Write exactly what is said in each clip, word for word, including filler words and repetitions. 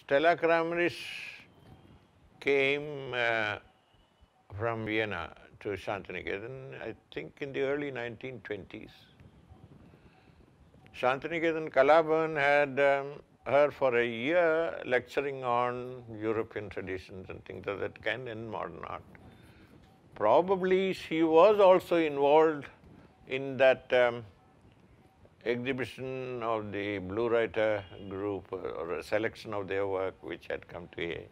Stella Kramrisch came uh, from Vienna to Santiniketan, I think in the early nineteen twenties. Santiniketan Kala Bhavana had um, her for a year lecturing on European traditions and things of that kind in modern art. Probably she was also involved in that um, exhibition of the Blue Writer group or a selection of their work which had come to A.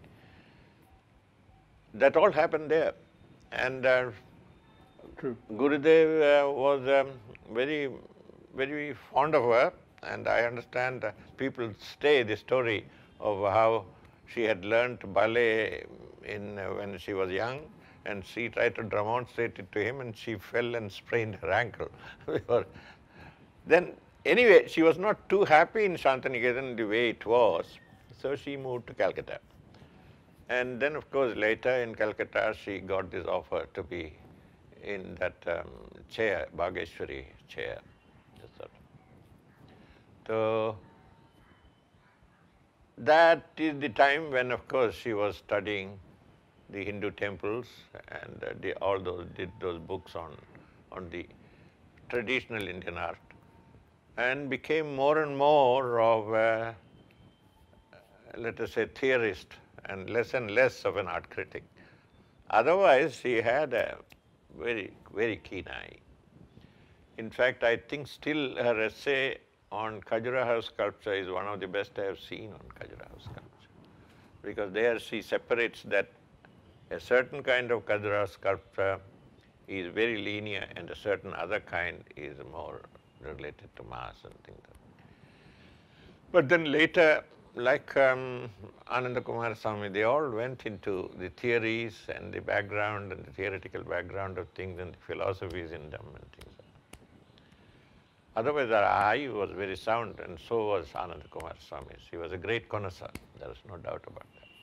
That all happened there. And uh, True. Gurudev uh, was um, very, very fond of her, and I understand uh, people say the story of how she had learnt ballet in, uh, when she was young, and she tried to demonstrate it to him and she fell and sprained her ankle. Then, anyway, she was not too happy in Santiniketan the way it was, so she moved to Calcutta. And then, of course, later in Calcutta, she got this offer to be in that um, chair, Vageswari chair. So, that is the time when, of course, she was studying the Hindu temples and uh, the, all those, did those books on, on the traditional Indian art, and became more and more of a, let us say, theorist and less and less of an art critic. Otherwise, she had a very, very keen eye. In fact, I think still her essay on Khajuraho sculpture is one of the best I have seen on Khajuraho sculpture, because there she separates that a certain kind of Khajuraho sculpture is very linear and a certain other kind is more related to mass and things like that. But then later, like um, Ananda Coomeraswamy, they all went into the theories and the background and the theoretical background of things and the philosophies in them and things like that. Otherwise, our eye was very sound, and so was Ananda Coomeraswamy. He was a great connoisseur, there is no doubt about that.